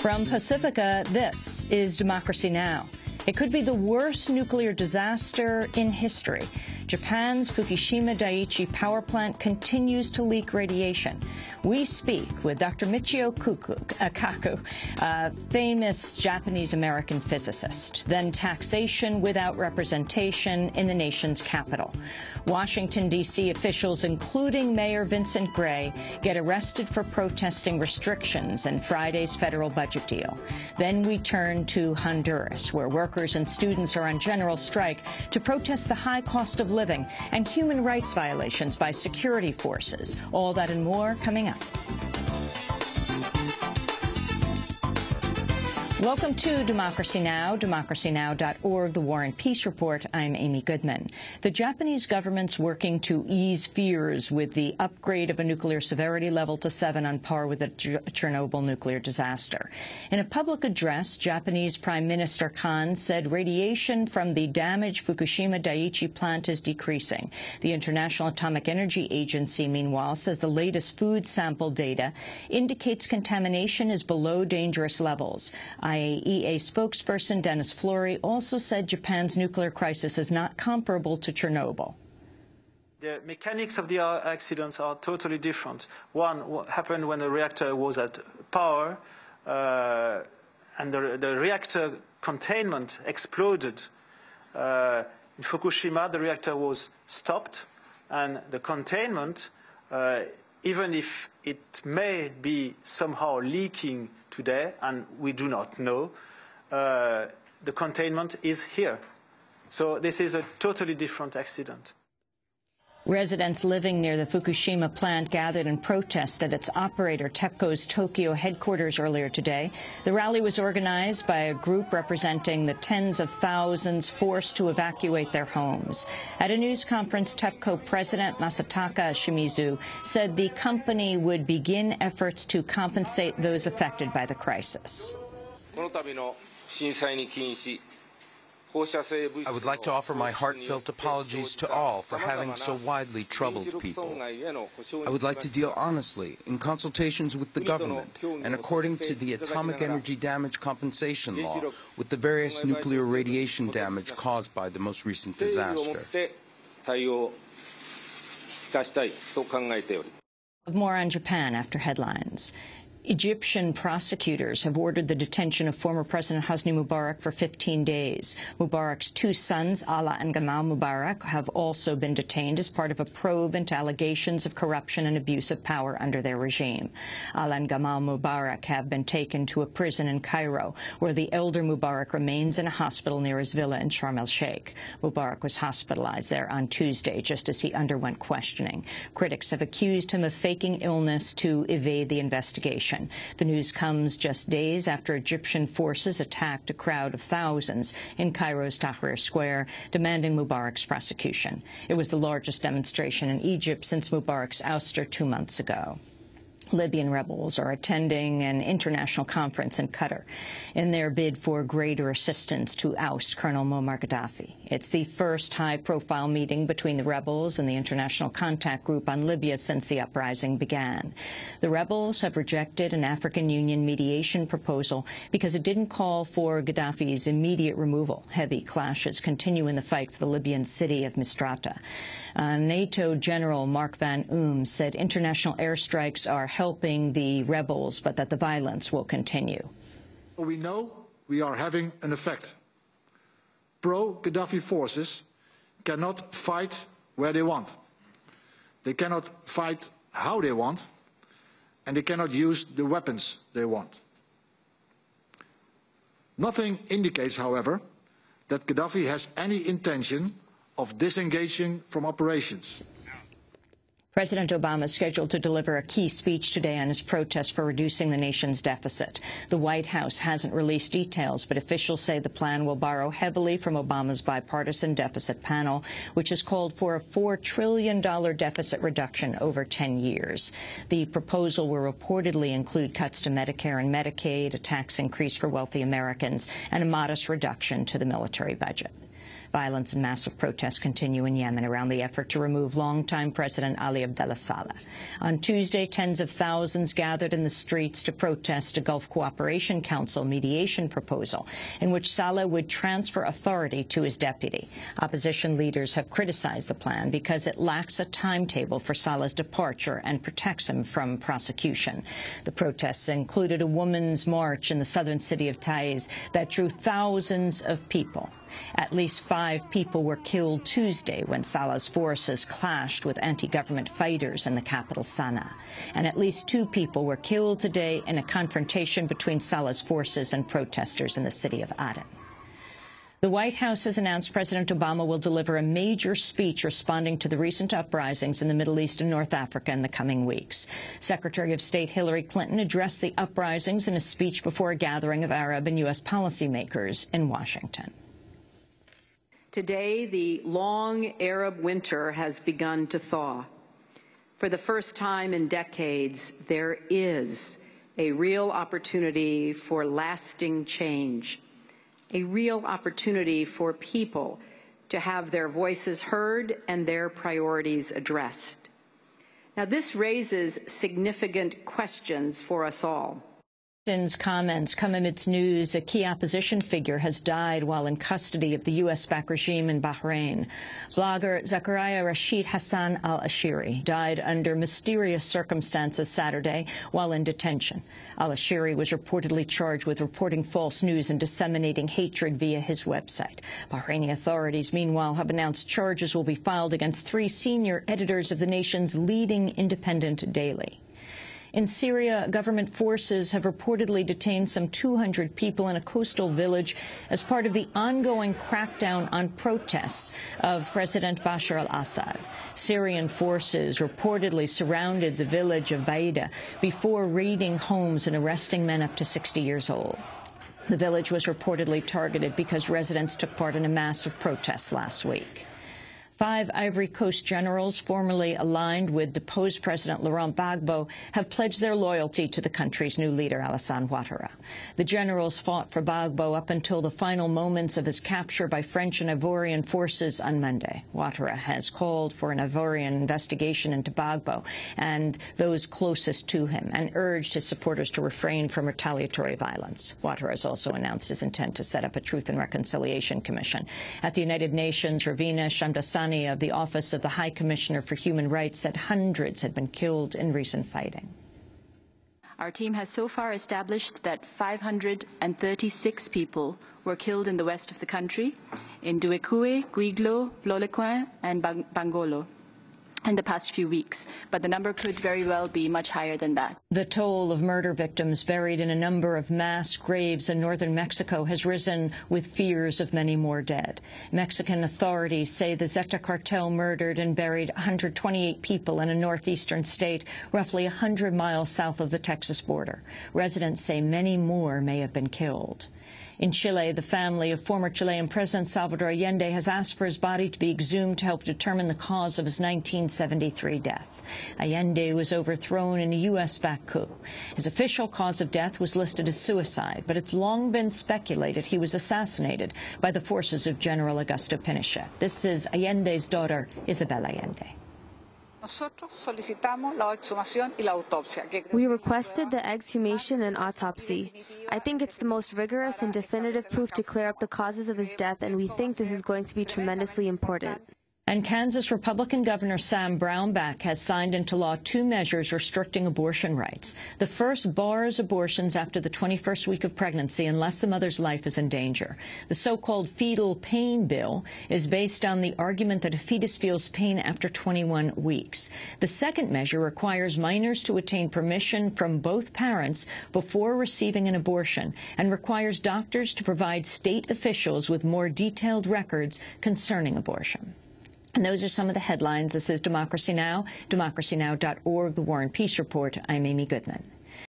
From Pacifica, this is Democracy Now! It could be the worst nuclear disaster in history. Japan's Fukushima Daiichi power plant continues to leak radiation. We speak with Dr. Michio Kaku, a famous Japanese-American physicist. Then taxation without representation in the nation's capital. Washington, D.C. officials, including Mayor Vincent Gray, get arrested for protesting restrictions in Friday's federal budget deal. Then we turn to Honduras, where workers and students are on general strike to protest the high cost of living and human rights violations by security forces. All that and more coming up. Welcome to Democracy Now!, democracynow.org, The War and Peace Report. I'm Amy Goodman. The Japanese government's working to ease fears with the upgrade of a nuclear severity level to 7 on par with the Chernobyl nuclear disaster. In a public address, Japanese Prime Minister Kan said radiation from the damaged Fukushima Daiichi plant is decreasing. The International Atomic Energy Agency, meanwhile, says the latest food sample data indicates contamination is below dangerous levels. IAEA spokesperson Dennis Flory also said Japan's nuclear crisis is not comparable to Chernobyl. The mechanics of the accidents are totally different. One happened when the reactor was at power and the reactor containment exploded. In Fukushima, the reactor was stopped, and the containment, even if it may be somehow leaking today, and we do not know, the containment is here. So this is a totally different accident. Residents living near the Fukushima plant gathered in protest at its operator TEPCO's Tokyo headquarters earlier today. The rally was organized by a group representing the tens of thousands forced to evacuate their homes. At a news conference, TEPCO President Masataka Shimizu said the company would begin efforts to compensate those affected by the crisis. I would like to offer my heartfelt apologies to all for having so widely troubled people. I would like to deal honestly in consultations with the government and according to the Atomic Energy Damage Compensation Law with the various nuclear radiation damage caused by the most recent disaster. More on Japan after headlines. Egyptian prosecutors have ordered the detention of former President Hosni Mubarak for 15 days. Mubarak's two sons, Alaa and Gamal Mubarak, have also been detained as part of a probe into allegations of corruption and abuse of power under their regime. Alaa and Gamal Mubarak have been taken to a prison in Cairo, where the elder Mubarak remains in a hospital near his villa in Sharm el-Sheikh. Mubarak was hospitalized there on Tuesday just as he underwent questioning. Critics have accused him of faking illness to evade the investigation. The news comes just days after Egyptian forces attacked a crowd of thousands in Cairo's Tahrir Square, demanding Mubarak's prosecution. It was the largest demonstration in Egypt since Mubarak's ouster 2 months ago. Libyan rebels are attending an international conference in Qatar in their bid for greater assistance to oust Colonel Muammar Gaddafi. It's the first high-profile meeting between the rebels and the International Contact Group on Libya since the uprising began. The rebels have rejected an African Union mediation proposal because it didn't call for Gaddafi's immediate removal. Heavy clashes continue in the fight for the Libyan city of Misrata. NATO General Mark Van Oom said international airstrikes are helping the rebels, but that the violence will continue. We know we are having an effect. Pro-Gaddafi forces cannot fight where they want. They cannot fight how they want, and they cannot use the weapons they want. Nothing indicates, however, that Gaddafi has any intention of disengaging from operations. President Obama is scheduled to deliver a key speech today on his protest for reducing the nation's deficit. The White House hasn't released details, but officials say the plan will borrow heavily from Obama's bipartisan deficit panel, which has called for a $4 trillion deficit reduction over 10 years. The proposal will reportedly include cuts to Medicare and Medicaid, a tax increase for wealthy Americans, and a modest reduction to the military budget. Violence and massive protests continue in Yemen around the effort to remove longtime President Ali Abdullah Saleh. On Tuesday, tens of thousands gathered in the streets to protest a Gulf Cooperation Council mediation proposal in which Saleh would transfer authority to his deputy. Opposition leaders have criticized the plan because it lacks a timetable for Saleh's departure and protects him from prosecution. The protests included a women's march in the southern city of Taiz that drew thousands of people. At least 5 people were killed Tuesday when Saleh's forces clashed with anti-government fighters in the capital, Sana'a. And at least 2 people were killed today in a confrontation between Saleh's forces and protesters in the city of Aden. The White House has announced President Obama will deliver a major speech responding to the recent uprisings in the Middle East and North Africa in the coming weeks. Secretary of State Hillary Clinton addressed the uprisings in a speech before a gathering of Arab and U.S. policymakers in Washington. Today, the long Arab winter has begun to thaw. For the first time in decades, there is a real opportunity for lasting change, a real opportunity for people to have their voices heard and their priorities addressed. Now, this raises significant questions for us all. Biden's comments come amidst news a key opposition figure has died while in custody of the U.S.-backed regime in Bahrain. Blogger Zakaria Rashid Hassan al-Ashiri died under mysterious circumstances Saturday while in detention. Al-Ashiri was reportedly charged with reporting false news and disseminating hatred via his website. Bahraini authorities, meanwhile, have announced charges will be filed against 3 senior editors of the nation's leading independent daily. In Syria, government forces have reportedly detained some 200 people in a coastal village as part of the ongoing crackdown on protests of President Bashar al-Assad. Syrian forces reportedly surrounded the village of Baida before raiding homes and arresting men up to 60 years old. The village was reportedly targeted because residents took part in a massive protest last week. 5 Ivory Coast generals formerly aligned with deposed President Laurent Gbagbo have pledged their loyalty to the country's new leader, Alassane Ouattara. The generals fought for Gbagbo up until the final moments of his capture by French and Ivorian forces on Monday. Ouattara has called for an Ivorian investigation into Gbagbo and those closest to him and urged his supporters to refrain from retaliatory violence. Ouattara has also announced his intent to set up a Truth and Reconciliation Commission. At the United Nations, Ravina Shamdasani of the Office of the High Commissioner for Human Rights said hundreds had been killed in recent fighting. Our team has so far established that 536 people were killed in the west of the country, in Duekue, Guiglo, Blolequin, and Bangolo in the past few weeks, but the number could very well be much higher than that. The toll of murder victims buried in a number of mass graves in northern Mexico has risen, with fears of many more dead. Mexican authorities say the Zeta cartel murdered and buried 128 people in a northeastern state roughly 100 miles south of the Texas border. Residents say many more may have been killed. In Chile, the family of former Chilean President Salvador Allende has asked for his body to be exhumed to help determine the cause of his 1973 death. Allende was overthrown in a U.S.-backed coup. His official cause of death was listed as suicide, but it's long been speculated he was assassinated by the forces of General Augusto Pinochet. This is Allende's daughter, Isabel Allende. We requested the exhumation and autopsy. I think it's the most rigorous and definitive proof to clear up the causes of his death, and we think this is going to be tremendously important. And Kansas Republican Governor Sam Brownback has signed into law 2 measures restricting abortion rights. The first bars abortions after the 21st week of pregnancy unless the mother's life is in danger. The so-called fetal pain bill is based on the argument that a fetus feels pain after 21 weeks. The second measure requires minors to obtain permission from both parents before receiving an abortion and requires doctors to provide state officials with more detailed records concerning abortion. And those are some of the headlines. This is Democracy Now!, democracynow.org, The War and Peace Report. I'm Amy Goodman.